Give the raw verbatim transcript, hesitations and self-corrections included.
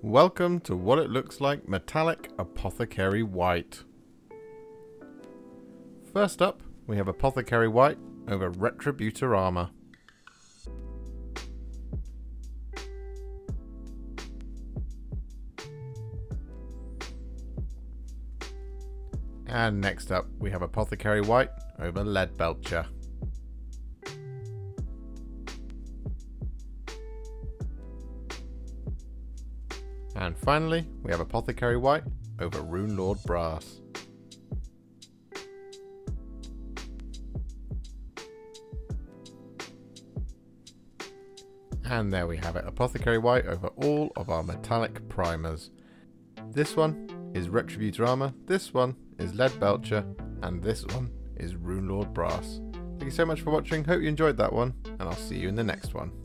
Welcome to what it looks like metallic Apothecary White. First up, we have Apothecary White over Retributor Armour. And next up, we have Apothecary White over Leadbelcher. And finally, we have Apothecary White over Runelord Brass. And there we have it, Apothecary White over all of our metallic primers. This one is Retributor Armour, this one is Leadbelcher, and this one is Runelord Brass. Thank you so much for watching, hope you enjoyed that one, and I'll see you in the next one.